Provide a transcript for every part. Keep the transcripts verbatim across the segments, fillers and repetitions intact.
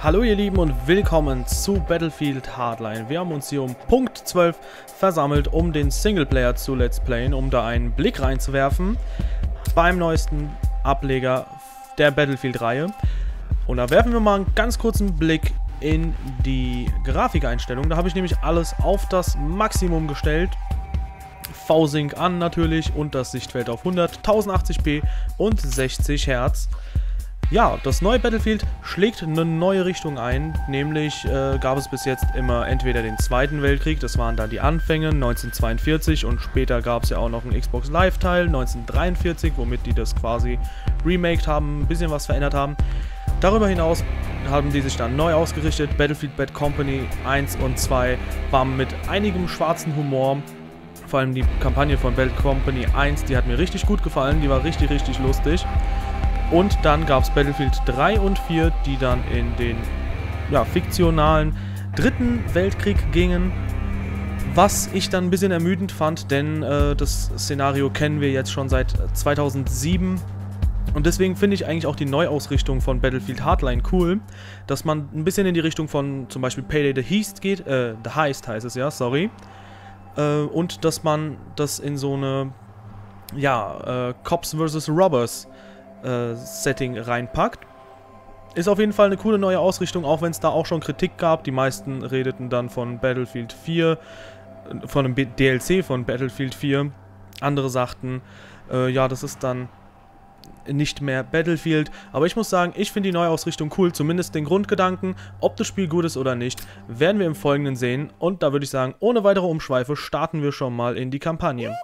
Hallo ihr Lieben und willkommen zu Battlefield Hardline. Wir haben uns hier um Punkt zwölf versammelt, um den Singleplayer zu Let's Playen, um da einen Blick reinzuwerfen beim neuesten Ableger der Battlefield-Reihe. Und da werfen wir mal einen ganz kurzen Blick in die Grafikeinstellungen. Da habe ich nämlich alles auf das Maximum gestellt. V-Sync an natürlich und das Sichtfeld auf hundert, tausendachtzig p und sechzig Hertz. Ja, das neue Battlefield schlägt eine neue Richtung ein, nämlich äh, gab es bis jetzt immer entweder den Zweiten Weltkrieg, das waren dann die Anfänge, neunzehnhundertzweiundvierzig, und später gab es ja auch noch einen Xbox Live-Teil, neunzehnhundertdreiundvierzig, womit die das quasi remaked haben, ein bisschen was verändert haben. Darüber hinaus haben die sich dann neu ausgerichtet, Battlefield Bad Company eins und zwei waren mit einigem schwarzen Humor. Vor allem die Kampagne von Bad Company eins, die hat mir richtig gut gefallen, die war richtig, richtig lustig. Und dann gab es Battlefield drei und vier, die dann in den ja, fiktionalen Dritten Weltkrieg gingen. Was ich dann ein bisschen ermüdend fand, denn äh, das Szenario kennen wir jetzt schon seit zweitausendsieben. Und deswegen finde ich eigentlich auch die Neuausrichtung von Battlefield Hardline cool, dass man ein bisschen in die Richtung von zum Beispiel Payday the Heist geht, äh, The Heist heißt es ja, sorry. Äh, und dass man das in so eine, ja, äh, Cops versus. Robbers äh, Setting reinpackt. Ist auf jeden Fall eine coole neue Ausrichtung, auch wenn es da auch schon Kritik gab. Die meisten redeten dann von Battlefield vier, von einem D L C von Battlefield vier. Andere sagten, äh, ja, das ist dann nicht mehr Battlefield, aber ich muss sagen, ich finde die Neuausrichtung cool, zumindest den Grundgedanken. Ob das Spiel gut ist oder nicht, werden wir im Folgenden sehen, und da würde ich sagen, ohne weitere Umschweife starten wir schon mal in die Kampagne.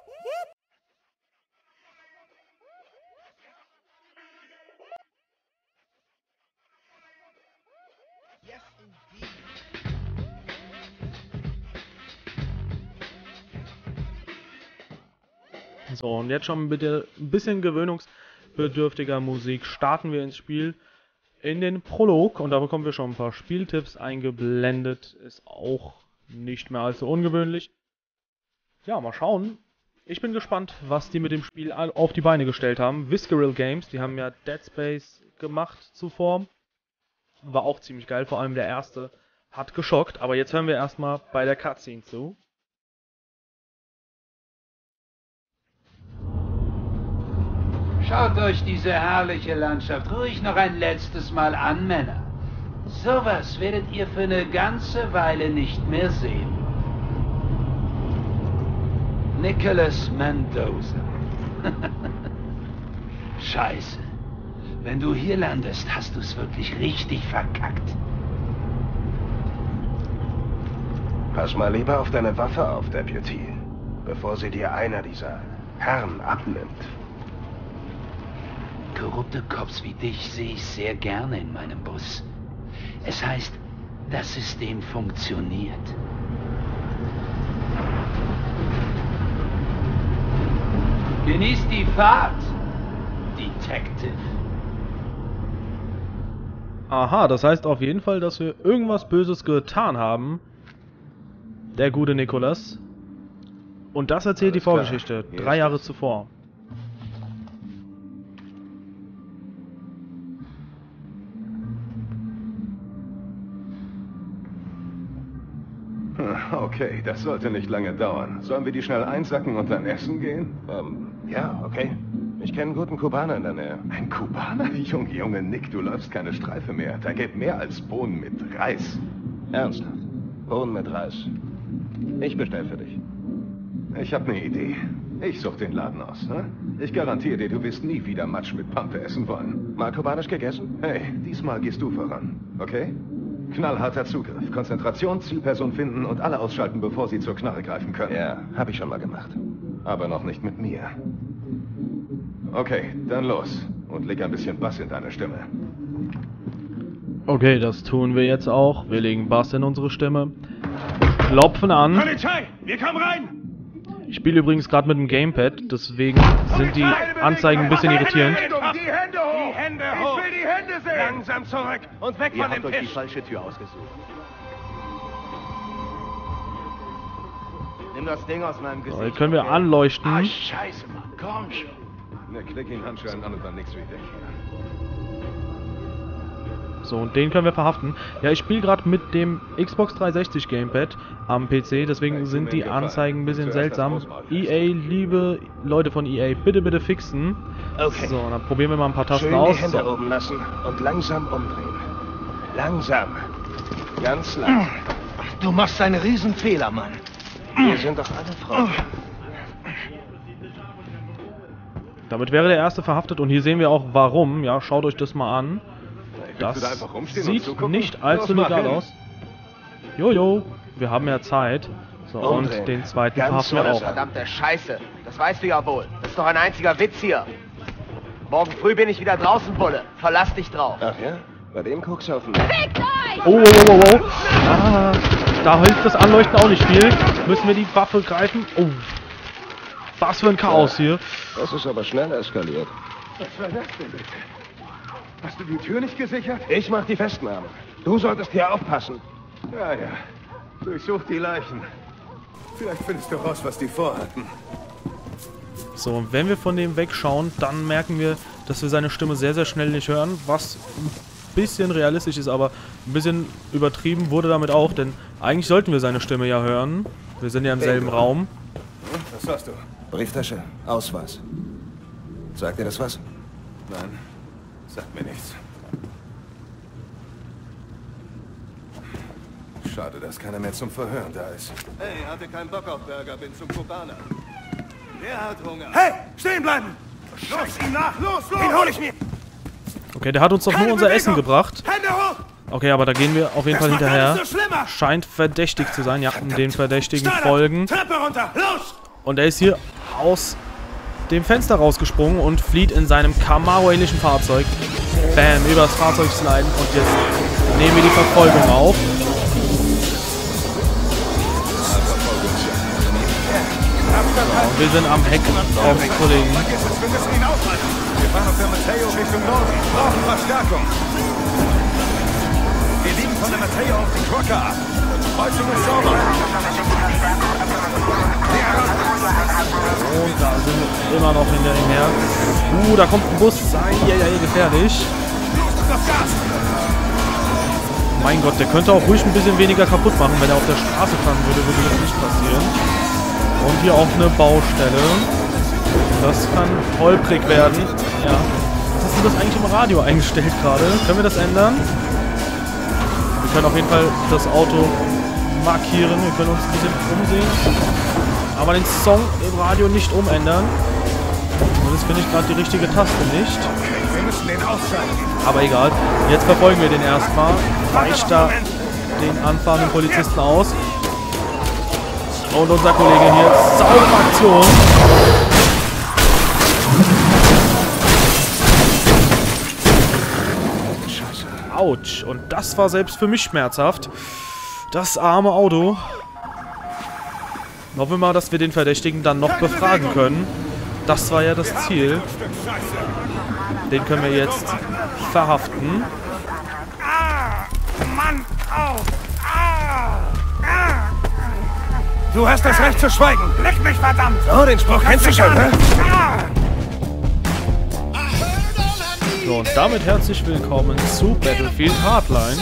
So, und jetzt schon mit der ein bisschen gewöhnungsbedürftiger Musik starten wir ins Spiel in den Prolog, und da bekommen wir schon ein paar Spieltipps eingeblendet. Ist auch nicht mehr allzu ungewöhnlich. Ja, mal schauen. Ich bin gespannt, was die mit dem Spiel auf die Beine gestellt haben. Visceral Games, die haben ja Dead Space gemacht zuvor. War auch ziemlich geil, vor allem der erste hat geschockt. Aber jetzt hören wir erstmal bei der Cutscene zu. Schaut euch diese herrliche Landschaft ruhig noch ein letztes Mal an, Männer. Sowas werdet ihr für eine ganze Weile nicht mehr sehen. Nicholas Mendoza. Scheiße. Wenn du hier landest, hast du es wirklich richtig verkackt. Pass mal lieber auf deine Waffe auf, Deputy, bevor sie dir einer dieser Herren abnimmt. Korrupte Cops wie dich sehe ich sehr gerne in meinem Bus. Es heißt, das System funktioniert. Genießt die Fahrt, Detective. Aha, das heißt auf jeden Fall, dass wir irgendwas Böses getan haben. Der gute Nicholas. Und das erzählt die Vorgeschichte, drei Jahre zuvor. Okay, das sollte nicht lange dauern. Sollen wir die schnell einsacken und dann essen gehen? Ähm, ja, okay. Ich kenne einen guten Kubaner in der Nähe. Ein Kubaner? Junge, Junge, Nick, du läufst keine Streife mehr. Da gibt mehr als Bohnen mit Reis. Ernsthaft? Bohnen mit Reis. Ich bestell für dich. Ich habe eine Idee. Ich such den Laden aus, ne? Ich garantiere dir, du wirst nie wieder Matsch mit Pampe essen wollen. Mal kubanisch gegessen? Hey, diesmal gehst du voran, okay? Knallharter Zugriff, Konzentration, Zielperson finden und alle ausschalten, bevor sie zur Knarre greifen können. Ja, habe ich schon mal gemacht. Aber noch nicht mit mir. Okay, dann los. Und leg ein bisschen Bass in deine Stimme. Okay, das tun wir jetzt auch. Wir legen Bass in unsere Stimme. Klopfen an. Polizei! Wir kommen rein! Ich spiele übrigens gerade mit dem Gamepad, deswegen sind die Anzeigen ein bisschen irritierend. Die Hände hoch! Die Hände hoch! Ich will die Hände sehen! Langsam zurück und weg von dem Tisch! Ihr habt euch die falsche Tür ausgesucht. Nimm das Ding aus meinem Gesicht. So, jetzt können wir anleuchten. Ah, scheiße, Mann. Komm schon. Ne, klick ihn Handschellen an und dann nix wie dich. So, und den können wir verhaften. Ja, ich spiele gerade mit dem Xbox dreihundertsechzig Gamepad am P C, deswegen sind die Anzeigen ein bisschen seltsam. E A, liebe Leute von E A, bitte, bitte fixen. Okay. So, dann probieren wir mal ein paar Tasten Schön aus. die Hände So. oben lassen und langsam umdrehen. Langsam. Ganz lang. Du machst einen Riesenfehler, Mann. Wir sind doch alle Freunde. Damit wäre der erste verhaftet und hier sehen wir auch warum. Ja, schaut euch das mal an. Das da einfach rumstehen und sieht zugucken? nicht allzu Los, mach legal hin. aus. Jojo, wir haben ja Zeit. So, Umdrehen. und den zweiten Ganz verhaften wir auch. langsam. Verdammte Scheiße. Das weißt du ja wohl. Das ist doch ein einziger Witz hier. Morgen früh bin ich wieder draußen, Bulle. Verlass dich drauf. Ach ja? Bei dem Kokshaufen. Oh, oh, oh, oh, oh. Ah, da hilft das Anleuchten auch nicht viel. Müssen wir die Waffe greifen? Oh. Was für ein Chaos hier. Das ist aber schnell eskaliert. Was war das denn bitte? Hast du die Tür nicht gesichert? Ich mach die Festnahme. Du solltest hier aufpassen. Ja, ja. Durchsuch die Leichen. Vielleicht findest du raus, was die vorhatten. So, und wenn wir von dem wegschauen, dann merken wir, dass wir seine Stimme sehr, sehr schnell nicht hören. Was ein bisschen realistisch ist, aber ein bisschen übertrieben wurde damit auch. Denn eigentlich sollten wir seine Stimme ja hören. Wir sind ja im selben Raum. Was hast du? Brieftasche, Ausweis. Sagt dir das was? Nein, sagt mir nichts. Schade, dass keiner mehr zum Verhören da ist. Hey, hatte keinen Bock auf Burger, bin zum Kubaner. Der hat Hunger. Hey, stehen bleiben! Los, ihm nach! Los, los! Den hol ich mir! Okay, der hat uns doch nur unser Essen gebracht. Hände hoch! Okay, aber da gehen wir auf jeden Fall macht hinterher. alles so schlimmer. Scheint verdächtig zu sein. Ja, den Verdächtigen folgen. Treppe runter! Los! Und er ist hier aus dem Fenster rausgesprungen und flieht in seinem Camaro-ähnlichen Fahrzeug. Bam, über das Fahrzeug sliden. Und jetzt nehmen wir die Verfolgung auf. Und wir sind am Heck vom Kollegen. Vergiss es, wir müssen ihn aufhalten! Wir fahren auf der Mateo Richtung Norden. Brauchen Verstärkung! Wir liegen von der Mateo auf den Trucker ab. Kreuzung ist sauber. Und da sind wir immer noch hinter ihm her. Uh, da kommt ein Bus. Ja, ja, ja, gefährlich. Mein Gott, der könnte auch ruhig ein bisschen weniger kaputt machen. Wenn er auf der Straße fahren würde, würde das nicht passieren. Und hier auch eine Baustelle. Das kann holprig werden. Ja. Was hast du das eigentlich im Radio eingestellt gerade? Können wir das ändern? Wir können auf jeden Fall das Auto markieren. Wir können uns ein bisschen umsehen. Aber den Song im Radio nicht umändern. Und das finde ich gerade die richtige Taste nicht. Wir müssen den ausschalten. Aber egal. Jetzt verfolgen wir den erstmal. Weicht da den anfahrenden Polizisten aus. Und unser Kollege hier. Saubere Aktion. Autsch. Und das war selbst für mich schmerzhaft. Das arme Auto. Hoffen wir mal, dass wir den Verdächtigen dann noch befragen können. Das war ja das Ziel. Den können wir jetzt verhaften. Mann, auf! Du hast das Recht zu schweigen. Leck mich, verdammt! Oh, den Spruch kennst du schon, ne? So, und damit herzlich willkommen zu Battlefield Hardline.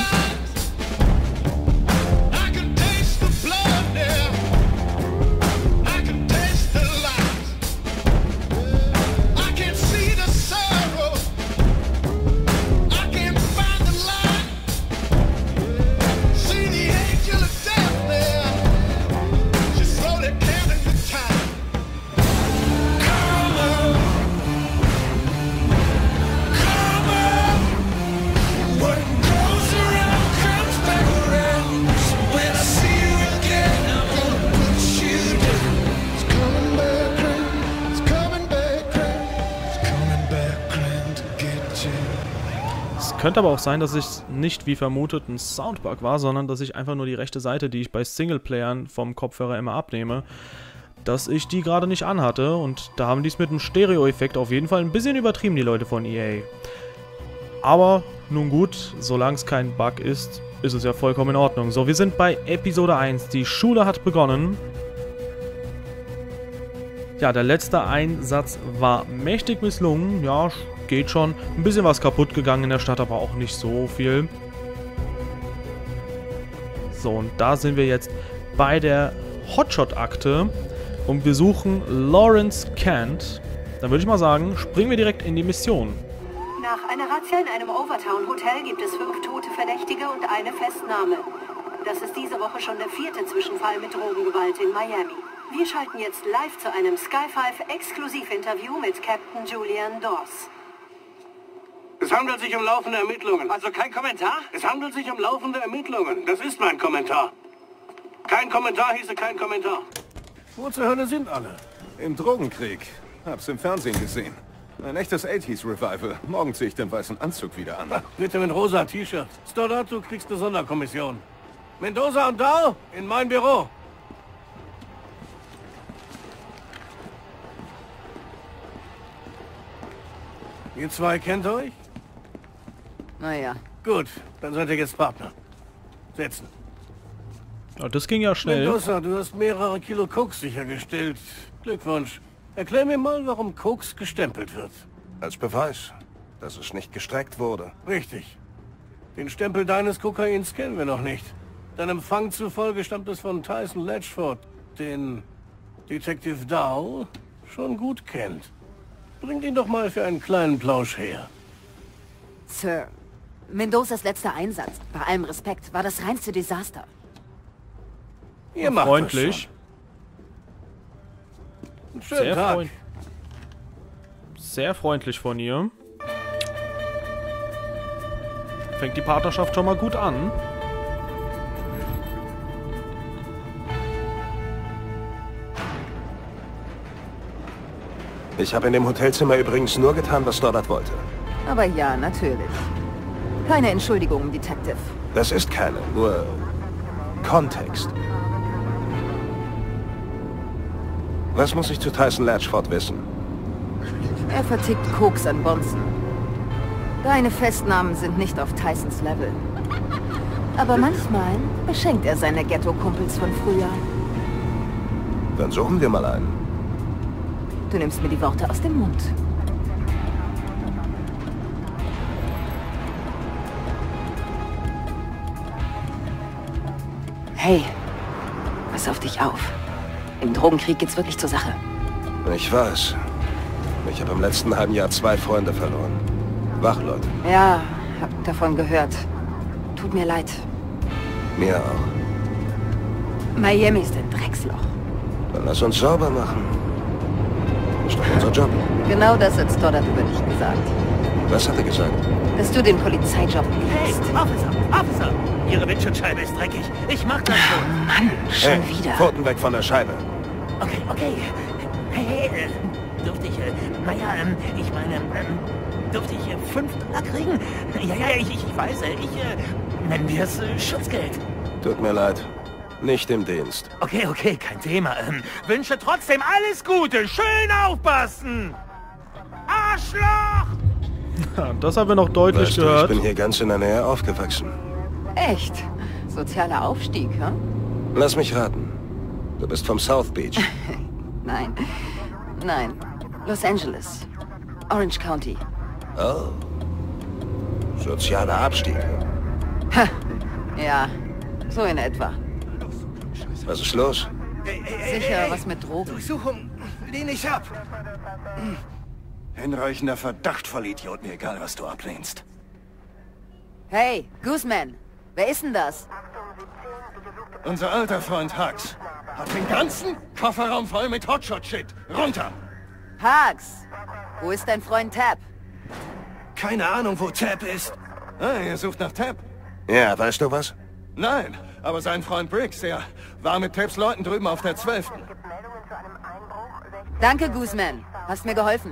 Könnte aber auch sein, dass es nicht wie vermutet ein Soundbug war, sondern dass ich einfach nur die rechte Seite, die ich bei Singleplayern vom Kopfhörer immer abnehme, dass ich die gerade nicht anhatte. Und da haben die es mit einem Stereo-Effekt auf jeden Fall ein bisschen übertrieben, die Leute von E A. Aber nun gut, solange es kein Bug ist, ist es ja vollkommen in Ordnung. So, wir sind bei Episode eins. Die Schule hat begonnen. Ja, der letzte Einsatz war mächtig misslungen. Ja, geht schon. Ein bisschen was kaputt gegangen in der Stadt, aber auch nicht so viel. So, und da sind wir jetzt bei der Hotshot-Akte und wir suchen Lawrence Kent. Dann würde ich mal sagen, springen wir direkt in die Mission. Nach einer Razzia in einem Overtown-Hotel gibt es fünf tote Verdächtige und eine Festnahme. Das ist diese Woche schon der vierte Zwischenfall mit Drogengewalt in Miami. Wir schalten jetzt live zu einem Sky five Exklusivinterview mit Captain Julian Dawes. Es handelt sich um laufende Ermittlungen. Also kein Kommentar? Es handelt sich um laufende Ermittlungen. Das ist mein Kommentar. Kein Kommentar hieße kein Kommentar. Wo zur Hölle sind alle? Im Drogenkrieg. Hab's im Fernsehen gesehen. Ein echtes achtziger Revival. Morgen ziehe ich den weißen Anzug wieder an. Ach, bitte mit rosa T-Shirt. Stoddard, du kriegst eine Sonderkommission. Mendoza und Dow in mein Büro. Ihr zwei kennt euch? Naja. Gut, dann seid ihr jetzt Partner. Setzen. Ja, das ging ja schnell. Mendoza, du hast mehrere Kilo Koks sichergestellt. Glückwunsch. Erklär mir mal, warum Koks gestempelt wird. Als Beweis, dass es nicht gestreckt wurde. Richtig. Den Stempel deines Kokains kennen wir noch nicht. Deinem Fang zufolge stammt es von Tyson Latchford, den Detective Dow schon gut kennt. Bringt ihn doch mal für einen kleinen Plausch her. Sir, Mendozas letzter Einsatz, bei allem Respekt, war das reinste Desaster. Ihr macht freundlich. das schon. Einen schönen Sehr, Tag. freund Sehr freundlich von ihr. Fängt die Partnerschaft schon mal gut an. Ich habe in dem Hotelzimmer übrigens nur getan, was Stoddard wollte. Aber ja, natürlich. Keine Entschuldigung, Detective. Das ist keine, nur Kontext. Was muss ich zu Tyson Latchford wissen? Er vertickt Koks an Bonzen. Deine Festnahmen sind nicht auf Tysons Level. Aber manchmal beschenkt er seine Ghetto-Kumpels von früher. Dann suchen wir mal einen. Du nimmst mir die Worte aus dem Mund. Hey, pass auf dich auf. Im Drogenkrieg geht's wirklich zur Sache. Ich weiß. Ich habe im letzten halben Jahr zwei Freunde verloren. Wachleute. Ja, hab davon gehört. Tut mir leid. Mir auch. Miami ist ein Drecksloch. Dann lass uns sauber machen. Das ist doch unser Job. Genau das hat Stoddard über dich gesagt. Was hat er gesagt? Dass du den Polizeijob Hey, liebst. Officer, Officer! Ihre Windschutzscheibe ist dreckig. Ich mach das schon. Mann, schon Hey, wieder. Pfoten weg von der Scheibe. Okay, okay. Hey, hey, äh, dürfte ich, äh, naja, ähm, ich meine, ähm, dürfte ich äh, fünf Dollar kriegen? Ja, ja, ich, ich weiß, äh, ich, äh, nennen wir es äh, Schutzgeld. Tut mir leid. Nicht im Dienst. Okay, okay, kein Thema. Ähm, wünsche trotzdem alles Gute. Schön aufpassen. Arschloch! Ja, das haben wir noch deutlich Weißt du, gehört. ich bin hier ganz in der Nähe aufgewachsen. Echt? Sozialer Aufstieg, hm? Lass mich raten. Du bist vom South Beach. Nein. Nein. Los Angeles. Orange County. Oh. Sozialer Abstieg. Ha. Ja, so in etwa. Was ist los? Sicher was mit Drogen. Durchsuchung. Lehn ich ab. Hinreichender Verdacht, Vollidiot. Mir egal, was du ablehnst. Hey, Guzman. Wer ist denn das? Unser alter Freund Hux hat den ganzen Kofferraum voll mit Hotshot-Shit. Runter! Hux. Wo ist dein Freund Tab? Keine Ahnung, wo Tab ist. Ah, ihr sucht nach Tab? Ja, weißt du was? Nein, aber sein Freund Briggs, der war mit Tabs Leuten drüben auf der zwölften Danke, Guzman. Hast mir geholfen.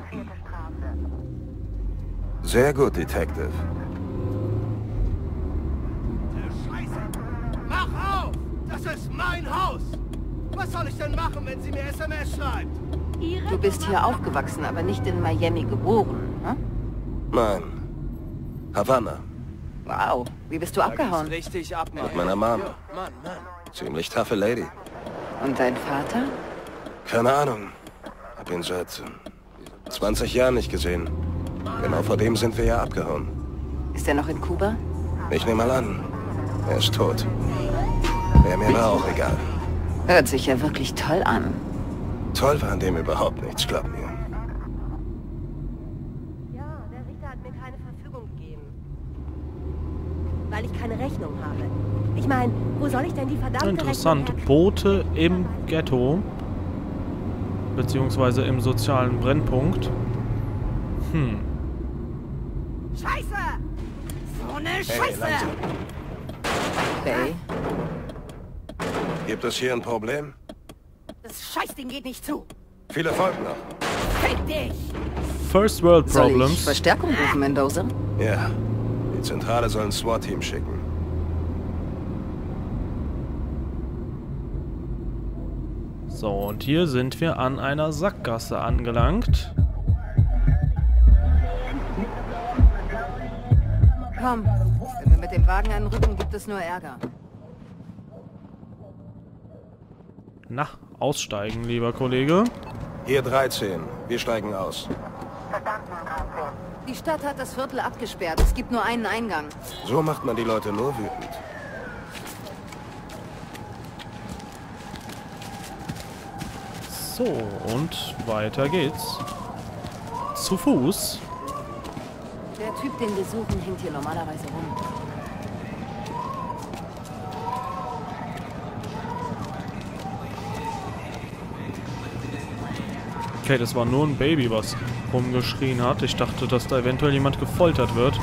Sehr gut, Detective. Mach auf! Das ist mein Haus! Was soll ich denn machen, wenn sie mir S M S schreibt? Du bist hier aufgewachsen, aber nicht in Miami geboren, hm? Nein. Havanna. Wow, wie bist du abgehauen? Richtig ab, Mit meiner Mom. Mann, Mann. Ziemlich taffe Lady. Und dein Vater? Keine Ahnung. Hab ihn seit äh, zwanzig Jahren nicht gesehen. Genau vor dem sind wir ja abgehauen. Ist er noch in Kuba? Ich nehme mal an, er ist tot. Wäre mir aber auch egal. Hört sich ja wirklich toll an. Toll war an dem überhaupt nichts, glaub mir. Ja, der Richter hat mir keine Verfügung gegeben. Weil ich keine Rechnung habe. Ich meine, wo soll ich denn die verdammte Interessant. Rechnung Boote im Ghetto. Beziehungsweise im sozialen Brennpunkt. Hm. Scheiße! So eine Scheiße! Bay? Gibt es hier ein Problem? Das Scheißding geht nicht zu. Viele folgen noch. Fick dich! First World Soll ich Problems. Verstärkung rufen, Mendoza? Ja. Die Zentrale soll ein SWAT-Team schicken. So, und hier sind wir an einer Sackgasse angelangt. Komm, wenn wir mit dem Wagen anrücken, gibt es nur Ärger. Na, aussteigen, lieber Kollege. Hier dreizehn. Wir steigen aus. Die Stadt hat das Viertel abgesperrt. Es gibt nur einen Eingang. So macht man die Leute nur wütend. So, und weiter geht's. Zu Fuß. Der Typ, den wir suchen, hängt hier normalerweise rum. Okay, das war nur ein Baby, was rumgeschrien hat. Ich dachte, dass da eventuell jemand gefoltert wird.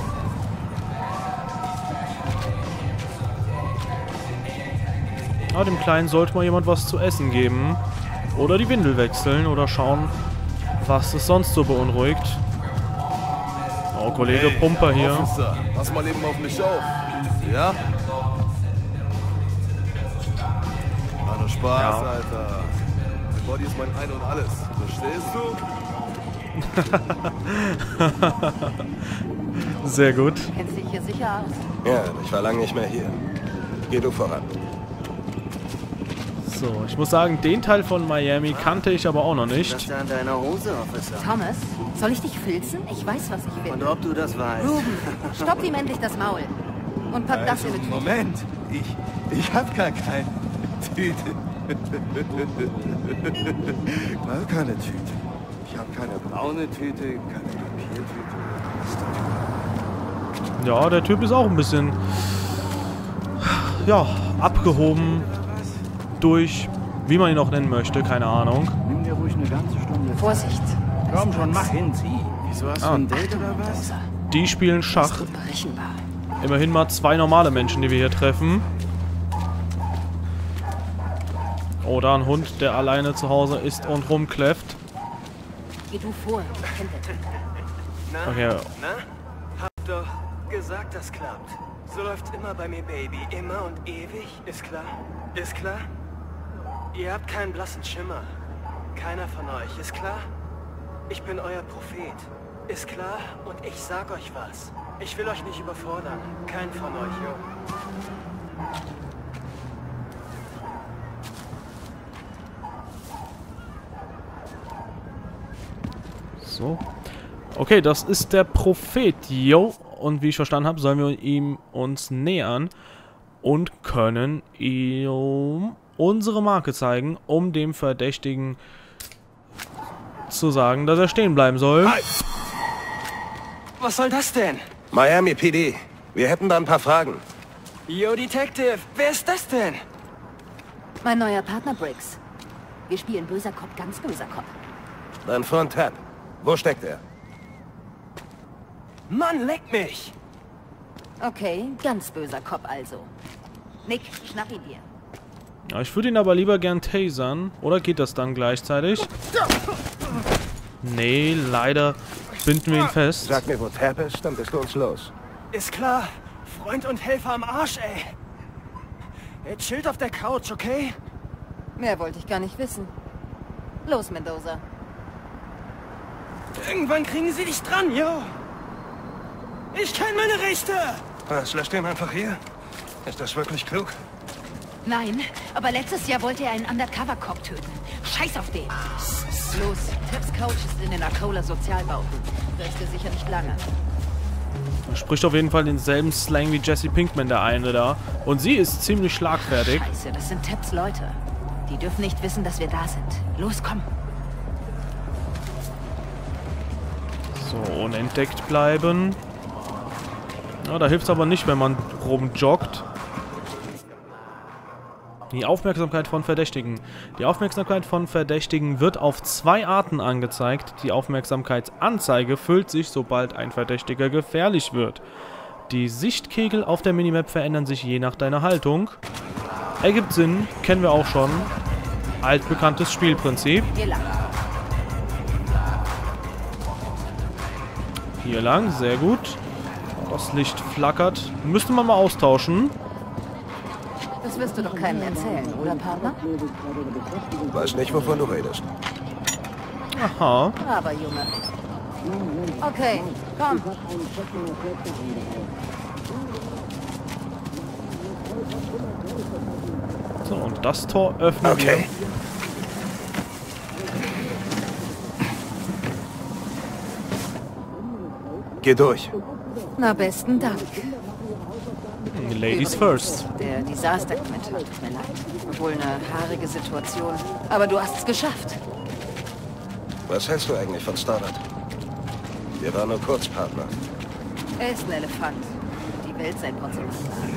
Aber dem Kleinen sollte mal jemand was zu essen geben. Oder die Windel wechseln oder schauen, was es sonst so beunruhigt. Oh, Kollege hey, Pumper hier. Officer, pass mal eben auf mich auf. Ja? War nur Spaß, ja. Alter. Mein Body ist mein Ein und Alles. Verstehst du? Sehr gut. Kennst dich hier sicher aus? Ja, ich war lange nicht mehr hier. Geh du voran. So, ich muss sagen, den Teil von Miami kannte ich aber auch noch nicht. Was da an deiner Hose, Officer? Thomas, soll ich dich filzen? Ich weiß, was ich will. Und ob du das weißt? Ruben, stopp ihm endlich das Maul. Und pack also, das in die Tüte. Moment, ich, ich hab gar keine Tüte. Gar keine Tüte. Ich hab keine braune Tüte, keine Papiertüte. Ja, der Typ ist auch ein bisschen, ja, abgehoben. Durch, wie man ihn auch nennen möchte, keine Ahnung. Nimm dir ruhig eine ganze Stunde. Vorsicht. Komm schon, mach hin, zieh. Wieso hast ah. du ein Date oder was? Die spielen Schach. Immerhin mal zwei normale Menschen, die wir hier treffen. Oder ein Hund, der alleine zu Hause ist und rumkläfft. Geh du vor. Na, okay. Na? Hab doch gesagt, das klappt. So läuft's immer bei mir, Baby. Immer und ewig. Ist klar? Ist klar? Ihr habt keinen blassen Schimmer. Keiner von euch, ist klar? Ich bin euer Prophet. Ist klar? Und ich sag euch was. Ich will euch nicht überfordern. Kein von euch, jo. So. Okay, das ist der Prophet, yo. Und wie ich verstanden habe, sollen wir ihm uns nähern und können ihm unsere Marke zeigen, um dem Verdächtigen zu sagen, dass er stehen bleiben soll. Hi. Was soll das denn? Miami P D. Wir hätten da ein paar Fragen. Yo, Detective, wer ist das denn? Mein neuer Partner Briggs. Wir spielen böser Cop, ganz böser Cop. Dein Freund Tab. Wo steckt er? Mann, leck mich! Okay, ganz böser Cop also. Nick, schnapp ihn dir. Ja, ich würde ihn aber lieber gern tasern. Oder geht das dann gleichzeitig? Nee, leider binden wir ihn fest. Sag mir, wo Tab ist, dann bist du uns los. Ist klar. Freund und Helfer am Arsch, ey. Er chillt auf der Couch, okay? Mehr wollte ich gar nicht wissen. Los, Mendoza. Irgendwann kriegen sie dich dran, yo. Ich kenne meine Rechte. Was, lass den einfach hier? Ist das wirklich klug? Nein, aber letztes Jahr wollte er einen Undercover-Cop töten. Scheiß auf den. Los, Teps Couch ist in den Arcola Sozialbauten. Lässt er sicher nicht lange. Er spricht auf jeden Fall denselben Slang wie Jesse Pinkman, der eine da. Und sie ist ziemlich schlagfertig. Scheiße, das sind Teps Leute. Die dürfen nicht wissen, dass wir da sind. Los, komm. So, unentdeckt bleiben. Ja, da hilft es aber nicht, wenn man rumjoggt. Die Aufmerksamkeit von Verdächtigen. Die Aufmerksamkeit von Verdächtigen wird auf zwei Arten angezeigt. Die Aufmerksamkeitsanzeige füllt sich, sobald ein Verdächtiger gefährlich wird. Die Sichtkegel auf der Minimap verändern sich je nach deiner Haltung. Ergibt Sinn, kennen wir auch schon. Altbekanntes Spielprinzip. Hier lang. Hier lang, sehr gut. Das Licht flackert. Müsste man mal austauschen. Das wirst du doch keinem erzählen, oder, Partner? Weiß nicht, wovon du redest. Aha. Aber, Junge. Okay, komm. So, und das Tor öffnen okay. wir. Geh durch. Na, besten Dank. Ladies Übrigens, first. Der Disaster-Kommentar tut mir leid. Wohl eine haarige Situation. Aber du hast es geschafft. Was hältst du eigentlich von Starlight? Wir waren nur Kurzpartner. Er ist ein Elefant. Die Welt sein Porzellan.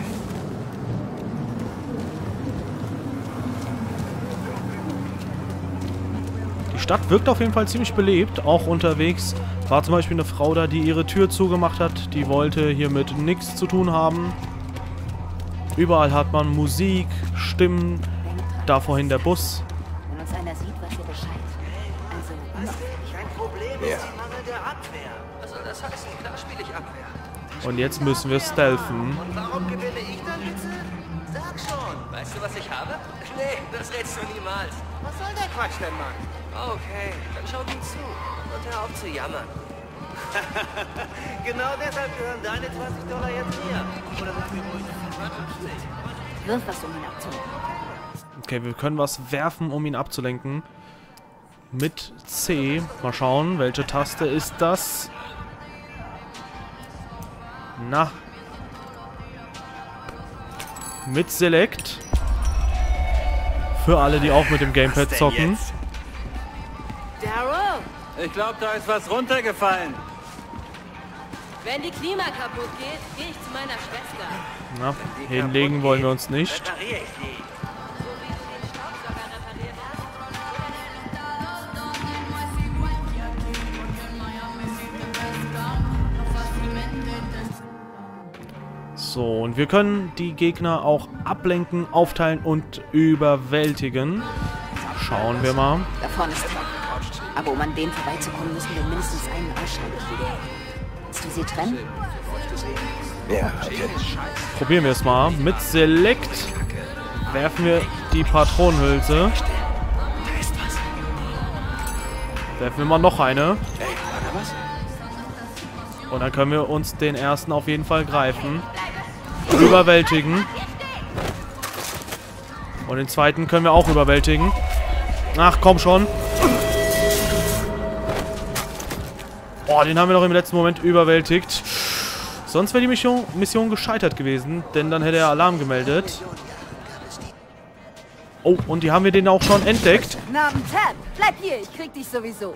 Die Stadt wirkt auf jeden Fall ziemlich belebt, auch unterwegs. War zum Beispiel eine Frau da, die ihre Tür zugemacht hat. Die wollte hiermit nichts zu tun haben. Überall hat man Musik, Stimmen. Da vorhin der Bus. Wenn uns einer sieht, weiß er Bescheid. Also, Kein Problem Ja. ist die mangelnde Abwehr. Was soll das heißen? Klar spiele ich Abwehr. Und jetzt müssen wir stealthen. Und warum gewinne ich dann bitte? Sag schon. Weißt du, was ich habe? Nee, das rätst du niemals. Was soll der Quatsch denn, Mann? Okay, dann schau ihm zu. Und hör auf zu jammern. Genau deshalb gehören deine zwanzig Dollar jetzt mir. Oder sag mir ruhig fünfzig. wirf was, um ihn abzulenken. Okay, wir können was werfen, um ihn abzulenken. Mit C. Mal schauen, welche Taste ist das? Na. Mit Select. Für alle, die auch mit dem Gamepad zocken. Daryl, Ich glaube, da ist was runtergefallen. wenn die Klima kaputt geht, gehe ich zu meiner Schwester. Na, hinlegen wollen wir uns nicht. Repariere ich sie. So wie du den Staubsauger repariert hast. So, und wir können die Gegner auch ablenken, aufteilen und überwältigen. Schauen wir mal. Da vorne ist er. Aber um an denen vorbeizukommen, müssen wir mindestens einen ausschalten. Willst du sie trennen? Ja, okay. Probieren wir es mal. Mit Select werfen wir die Patronenhülse. Werfen wir mal noch eine. Und dann können wir uns den ersten auf jeden Fall greifen. Überwältigen. Und den zweiten können wir auch überwältigen. Ach, komm schon. Boah, den haben wir noch im letzten Moment überwältigt. Sonst wäre die Mission, Mission gescheitert gewesen, denn dann hätte er Alarm gemeldet. Oh, und die haben wir den auch schon entdeckt. Namen Tab, bleib hier, ich krieg dich sowieso.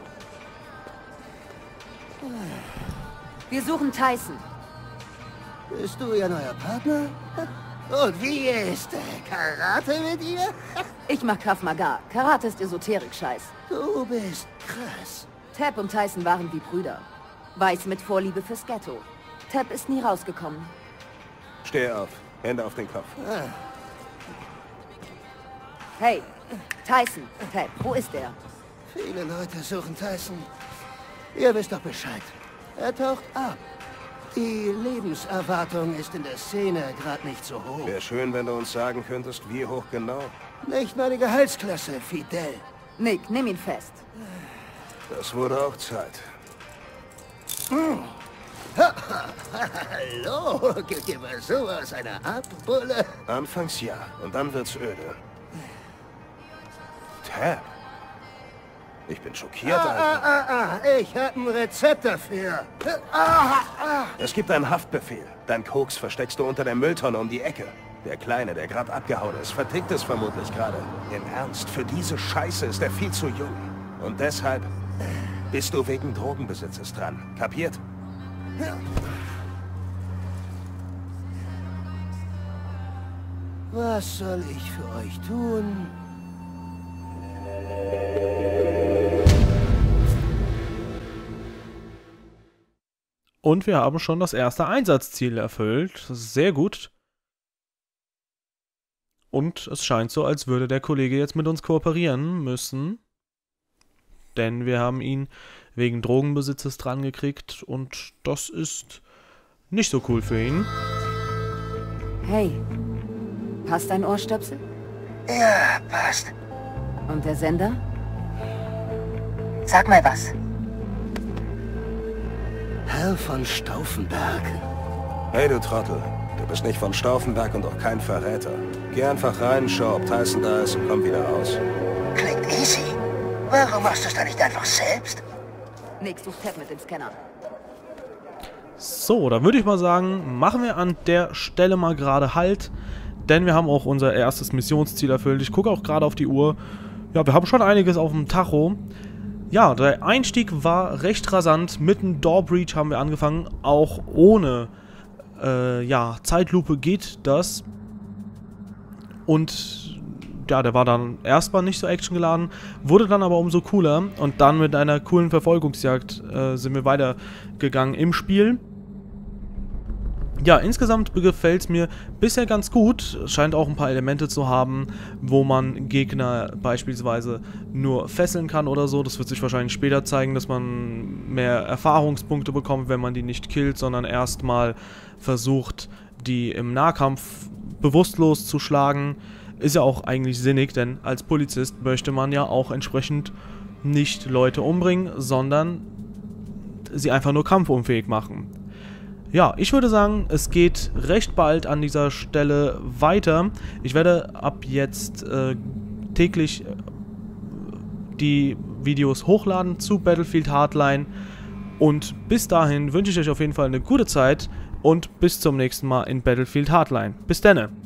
Wir suchen Tyson. Bist du ihr neuer Partner? Und wie ist Karate mit ihr? Ich mach Krav Maga. Karate ist Esoterik-Scheiß. Du bist krass. Tab und Tyson waren wie Brüder. Weiß mit Vorliebe fürs Ghetto. Tab ist nie rausgekommen. Steh auf. Hände auf den Kopf. Ah. Hey, Tyson, Tab, wo ist er? Viele Leute suchen Tyson. Ihr wisst doch Bescheid. Er taucht ab. Die Lebenserwartung ist in der Szene gerade nicht so hoch. Wäre schön, wenn du uns sagen könntest, wie hoch genau. Nicht meine Gehaltsklasse, Fidel. Nick, nimm ihn fest. Das wurde auch Zeit. Hallo, gibt dir mal sowas einer ab, Bulle? Anfangs ja, und dann wird's öde. Tab. Ich bin schockiert, Ah, Alter. ah, ah, ah, ich hab ein Rezept dafür. Ah, ah. Es gibt einen Haftbefehl. Dein Koks versteckst du unter der Mülltonne um die Ecke. Der Kleine, der gerade abgehauen ist, vertickt es vermutlich gerade. Im Ernst, für diese Scheiße ist er viel zu jung. Und deshalb bist du wegen Drogenbesitzes dran. Kapiert? Was soll ich für euch tun? Und wir haben schon das erste Einsatzziel erfüllt. Das ist sehr gut. Und es scheint so, als würde der Kollege jetzt mit uns kooperieren müssen. Denn wir haben ihn wegen Drogenbesitzes dran gekriegt und das ist nicht so cool für ihn. Hey, passt dein Ohrstöpsel? Ja, passt. Und der Sender? Sag mal was. Herr von Stauffenberg. Hey, du Trottel. Du bist nicht von Stauffenberg und auch kein Verräter. Geh einfach rein, schau, ob Tyson da ist und komm wieder raus. Klingt easy. Warum machst du es dann nicht einfach selbst? Nix, such Tab mit dem Scanner. So, dann würde ich mal sagen, machen wir an der Stelle mal gerade Halt. Denn wir haben auch unser erstes Missionsziel erfüllt. Ich gucke auch gerade auf die Uhr. Ja, wir haben schon einiges auf dem Tacho. Ja, der Einstieg war recht rasant. Mit einem Door Breach haben wir angefangen. Auch ohne äh, ja, Zeitlupe geht das. Und ja, der war dann erstmal nicht so actiongeladen, wurde dann aber umso cooler. Und dann mit einer coolen Verfolgungsjagd äh, sind wir weitergegangen im Spiel. Ja, insgesamt gefällt es mir bisher ganz gut. Es scheint auch ein paar Elemente zu haben, wo man Gegner beispielsweise nur fesseln kann oder so. Das wird sich wahrscheinlich später zeigen, dass man mehr Erfahrungspunkte bekommt, wenn man die nicht killt, sondern erstmal versucht, die im Nahkampf bewusstlos zu schlagen. Ist ja auch eigentlich sinnig, denn als Polizist möchte man ja auch entsprechend nicht Leute umbringen, sondern sie einfach nur kampfunfähig machen. Ja, ich würde sagen, es geht recht bald an dieser Stelle weiter. Ich werde ab jetzt äh, täglich die Videos hochladen zu Battlefield Hardline. Und bis dahin wünsche ich euch auf jeden Fall eine gute Zeit und bis zum nächsten Mal in Battlefield Hardline. Bis dann!